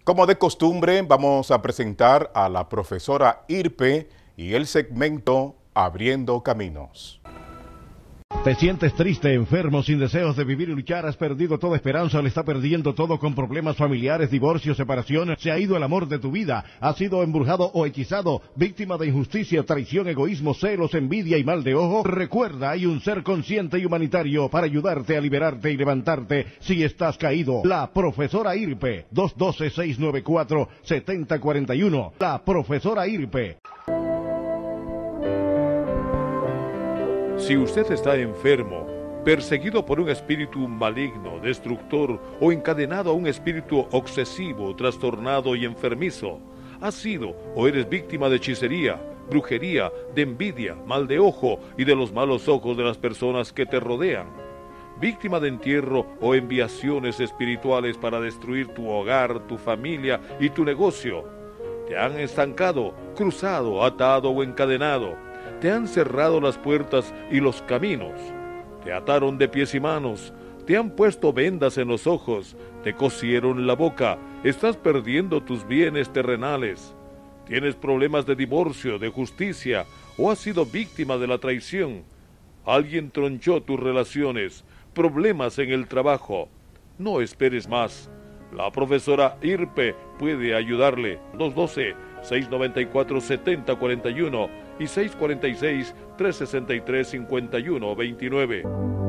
Como de costumbre, vamos a presentar a la profesora Irpe y el segmento Abriendo Caminos. ¿Te sientes triste, enfermo, sin deseos de vivir y luchar? ¿Has perdido toda esperanza? ¿Le está perdiendo todo con problemas familiares, divorcios, separaciones? ¿Se ha ido el amor de tu vida? ¿Has sido embrujado o hechizado? ¿Víctima de injusticia, traición, egoísmo, celos, envidia y mal de ojo? Recuerda, hay un ser consciente y humanitario para ayudarte a liberarte y levantarte si estás caído. La profesora Irpe, 212-694-7041. La profesora Irpe. Si usted está enfermo, perseguido por un espíritu maligno, destructor o encadenado a un espíritu obsesivo, trastornado y enfermizo, has sido o eres víctima de hechicería, brujería, de envidia, mal de ojo y de los malos ojos de las personas que te rodean, víctima de entierro o enviaciones espirituales para destruir tu hogar, tu familia y tu negocio, te han estancado, cruzado, atado o encadenado, te han cerrado las puertas y los caminos, te ataron de pies y manos, te han puesto vendas en los ojos, te cosieron la boca, estás perdiendo tus bienes terrenales, tienes problemas de divorcio, de justicia, o has sido víctima de la traición, alguien tronchó tus relaciones, problemas en el trabajo. No esperes más, la profesora Irpe puede ayudarle. 212-694-7041 y 646-363-5129.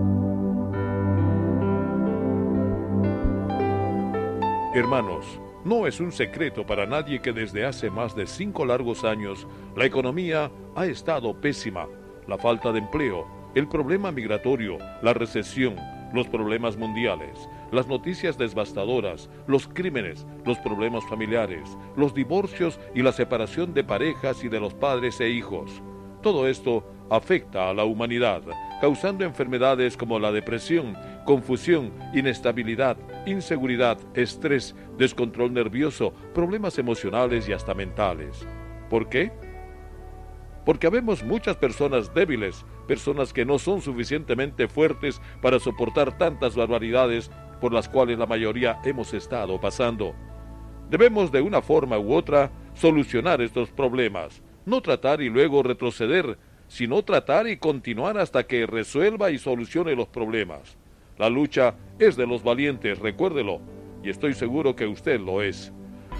Hermanos, no es un secreto para nadie que desde hace más de 5 largos años la economía ha estado pésima. La falta de empleo, el problema migratorio, la recesión, los problemas mundiales, las noticias devastadoras, los crímenes, los problemas familiares, los divorcios y la separación de parejas y de los padres e hijos. Todo esto afecta a la humanidad, causando enfermedades como la depresión, confusión, inestabilidad, inseguridad, estrés, descontrol nervioso, problemas emocionales y hasta mentales. ¿Por qué? Porque habemos muchas personas débiles, personas que no son suficientemente fuertes para soportar tantas barbaridades por las cuales la mayoría hemos estado pasando. Debemos de una forma u otra solucionar estos problemas, no tratar y luego retroceder, sino tratar y continuar hasta que resuelva y solucione los problemas. La lucha es de los valientes, recuérdelo, y estoy seguro que usted lo es.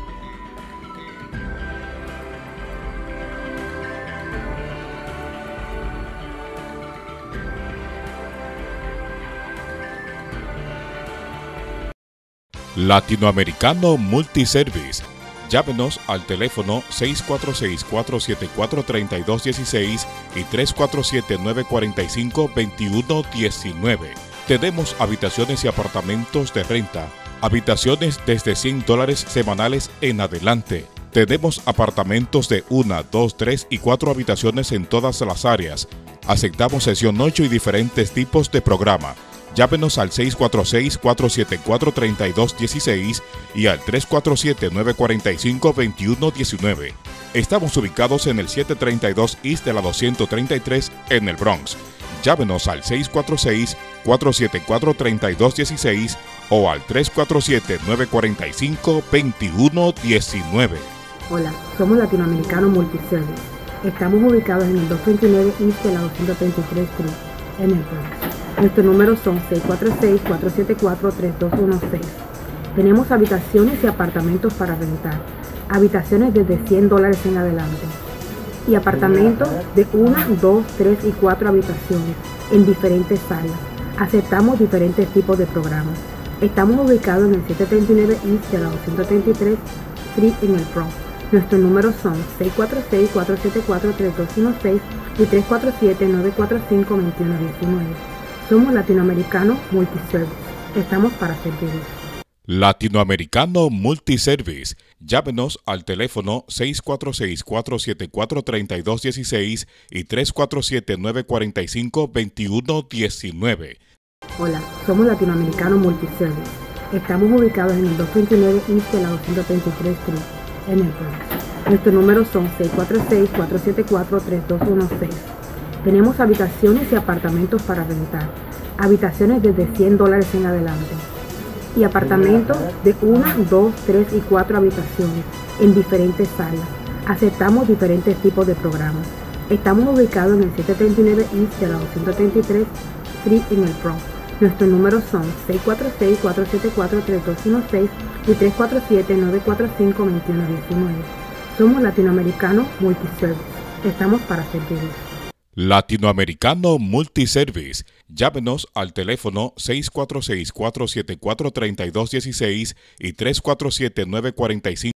Latinoamericano Multiservice. Llámenos al teléfono 646-474-3216 y 347-945-2119. Tenemos habitaciones y apartamentos de renta, habitaciones desde $100 semanales en adelante. Tenemos apartamentos de 1, 2, 3 y 4 habitaciones en todas las áreas. Aceptamos sesión 8 y diferentes tipos de programa. Llámenos al 646-474-3216 y al 347-945-2119. Estamos ubicados en el 732 East de la 233 en el Bronx. Llámenos al 646-474-3216 o al 347-945-2119. Hola, somos Latinoamericano Multiservice. Estamos ubicados en el 229 East de la 223 Street en el Bronx. Nuestros números son 646-474-3216. Tenemos habitaciones y apartamentos para rentar. Habitaciones desde $100 en adelante. Y apartamentos de 1, 2, 3 y 4 habitaciones en diferentes salas. Aceptamos diferentes tipos de programas. Estamos ubicados en el 739 East de la 233 Street en el Bronx. Nuestros números son 646-474-3216 y 347-945-2119. Somos Latinoamericano Multiservice. Estamos para servirles. Latinoamericano Multiservice. Llámenos al teléfono 646-474-3216 y 347-945-2119. Hola, somos Latinoamericano Multiservice. Estamos ubicados en el 229 East de la 223 Street en el Bronx. Nuestros números son 646-474-3216. Tenemos habitaciones y apartamentos para rentar. Habitaciones desde $100 en adelante. y apartamentos de 1, 2, 3 y 4 habitaciones en diferentes salas. Aceptamos diferentes tipos de programas. Estamos ubicados en el 739 East de la 233 Street en el Bronx. Nuestros números son 646-474-3216 y 347-945-2119. Somos Latinoamericano Multiservice. Estamos para servirles. Latinoamericano Multiservice. Llámenos al teléfono 646-474-3216 y 347-945.